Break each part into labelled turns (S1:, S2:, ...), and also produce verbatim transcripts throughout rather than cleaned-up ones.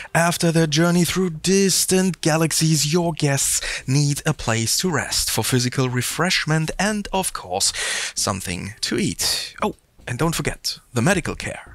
S1: After their journey through distant galaxies, your guests need a place to rest for physical refreshment and, of course, something to eat. Oh, and don't forget the medical care.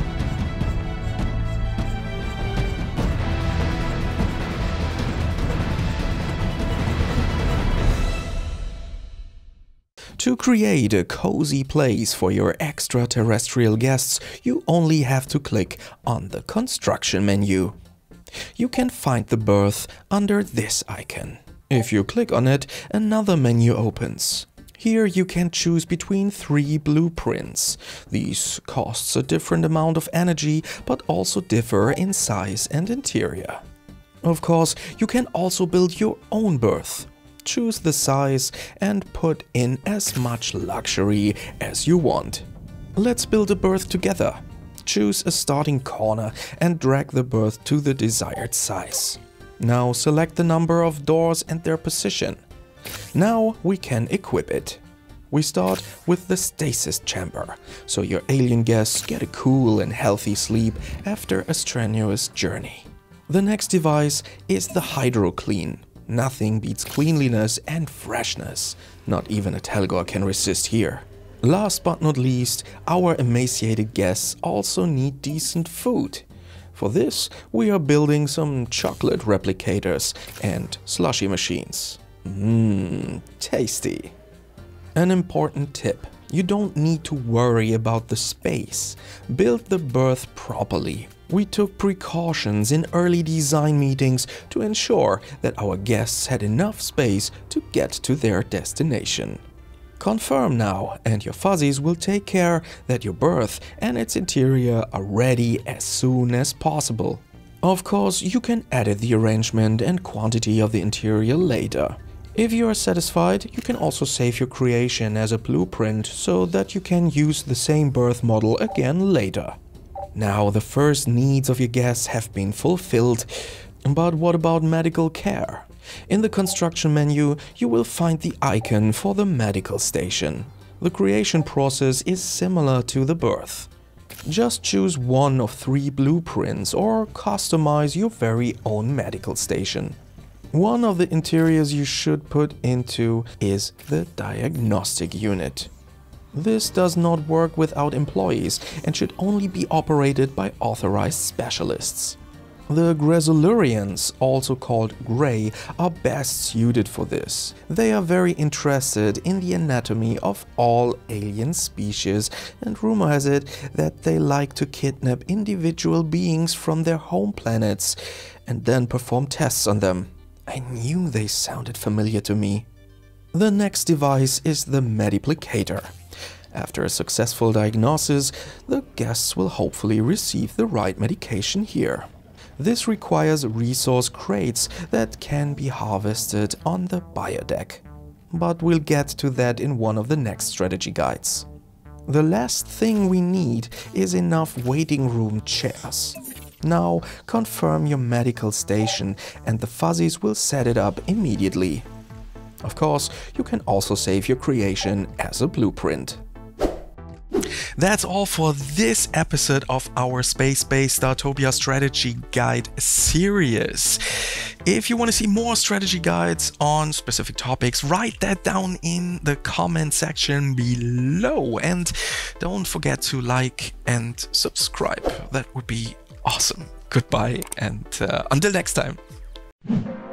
S1: To create a cozy place for your extraterrestrial guests, you only have to click on the construction menu. You can find the berth under this icon. If you click on it, another menu opens. Here you can choose between three blueprints. These costs a different amount of energy, but also differ in size and interior. Of course, you can also build your own berth. Choose the size and put in as much luxury as you want. Let's build a berth together. Choose a starting corner and drag the berth to the desired size. Now select the number of doors and their position. Now we can equip it. We start with the stasis chamber, so your alien guests get a cool and healthy sleep after a strenuous journey. The next device is the HydroClean. Nothing beats cleanliness and freshness. Not even a Telgor can resist here. Last but not least, our emaciated guests also need decent food. For this, we are building some chocolate replicators and slushy machines. Mmm, tasty. An important tip: you don't need to worry about the space. Build the berth properly. We took precautions in early design meetings to ensure that our guests had enough space to get to their destination. Confirm now, and your fuzzies will take care that your berth and its interior are ready as soon as possible. Of course, you can edit the arrangement and quantity of the interior later. If you are satisfied, you can also save your creation as a blueprint so that you can use the same berth model again later. Now the first needs of your guests have been fulfilled, but what about medical care? In the construction menu, you will find the icon for the medical station. The creation process is similar to the berth. Just choose one of three blueprints or customize your very own medical station. One of the interiors you should put into is the diagnostic unit. This does not work without employees and should only be operated by authorized specialists. The Gresolurians, also called Grey, are best suited for this. They are very interested in the anatomy of all alien species, and rumor has it that they like to kidnap individual beings from their home planets and then perform tests on them. I knew they sounded familiar to me. The next device is the Mediplicator. After a successful diagnosis, the guests will hopefully receive the right medication here. This requires resource crates that can be harvested on the biodeck. But we'll get to that in one of the next strategy guides. The last thing we need is enough waiting room chairs. Now confirm your medical station and the fuzzies will set it up immediately. Of course, you can also save your creation as a blueprint. That's all for this episode of our Space-Based Startopia Strategy Guide series. If you want to see more strategy guides on specific topics, write that down in the comment section below. And don't forget to like and subscribe. That would be awesome. Goodbye and uh, until next time.